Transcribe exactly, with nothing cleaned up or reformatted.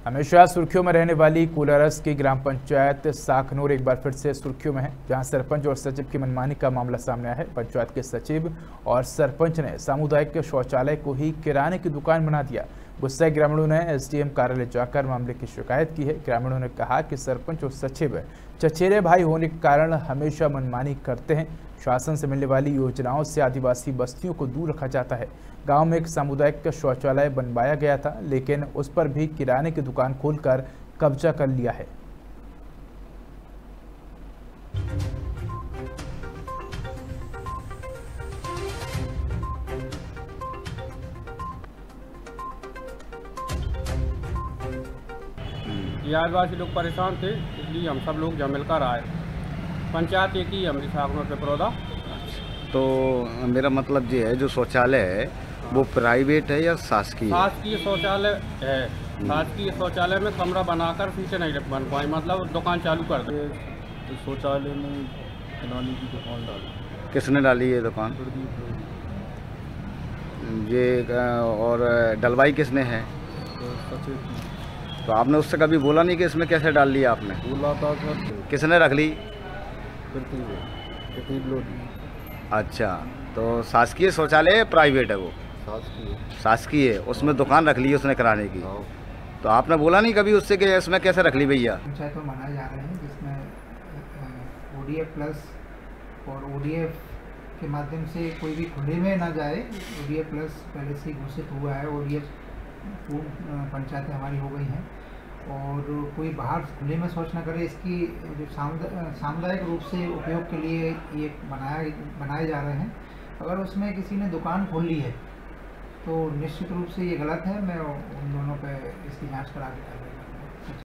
हमेशा सुर्खियों में रहने वाली कोलारस की ग्राम पंचायत साखनूर एक बार फिर से सुर्खियों में है, जहां सरपंच और सचिव की मनमानी का मामला सामने आया है। पंचायत के सचिव और सरपंच ने सामुदायिक शौचालय को ही किराने की दुकान बना दिया। गुस्साए ग्रामीणों ने एसडीएम कार्यालय जाकर मामले की शिकायत की है। ग्रामीणों ने कहा कि सरपंच और सचिव चचेरे भाई होने के कारण हमेशा मनमानी करते हैं। शासन से मिलने वाली योजनाओं से आदिवासी बस्तियों को दूर रखा जाता है। गांव में एक सामुदायिक शौचालय बनवाया गया था, लेकिन उस पर भी किराने की दुकान खोलकर कब्जा कर लिया है। ये आदिवासी लोग परेशान थे, इसलिए हम सब लोग जब मिलकर आए। पंचायत एक ही हमारी साखनूर पे पड़ौदा। तो मेरा मतलब ये है, जो शौचालय है वो प्राइवेट है या शासकीय? शासकीय शौचालय है। शासकीय शौचालय में कमरा बनाकर पीछे नहीं बन पाए, मतलब दुकान चालू कर दे। तो शौचालय में किराने की दुकान डाली। किसने डाली ये दुकान? ये और डलवाई किसने है? तो सचिव तो आपने उससे कभी बोला नहीं कि इसमें कैसे डाल लिया आपने? बोला था सर। किसने रख ली? कितनी लोग? अच्छा, तो शासकीय शौचालय है, प्राइवेट है वो? शासकीय। शासकीय है, उसमें दुकान रख ली उसने कराने की। तो आपने बोला नहीं कभी उससे कि इसमें कैसे रख ली भैया? पंचायत में मनाए जा रहे हैं, जिसमें ओडीएफ प्लस और ओडीएफ के माध्यम से कोई भी खुले में ना जाए। ओडीएफ प्लस पहले से ही घोषित हुआ है, ओडीएफ पूर्ण पंचायतें हमारी हो गई हैं और कोई बाहर खुले में शौच न करे। इसकी जो सामुदायिक रूप से उपयोग के लिए ये बनाया बनाए जा रहे हैं। अगर उसमें किसी ने दुकान खोल ली है तो निश्चित रूप से ये गलत है। मैं उन दोनों पे इसकी जांच करा के कर रहा हूँ।